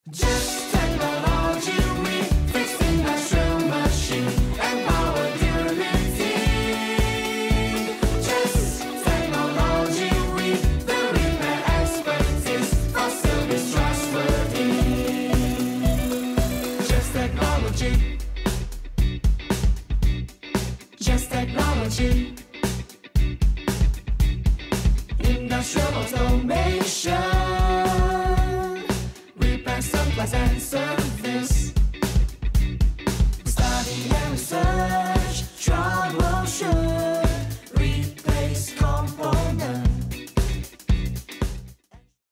Just technology, we fix industrial machine and power durability. Just technology, we the repair expertise for service trustworthy. Just technology. Just technology. Industrial automation. Repair, supplies and service.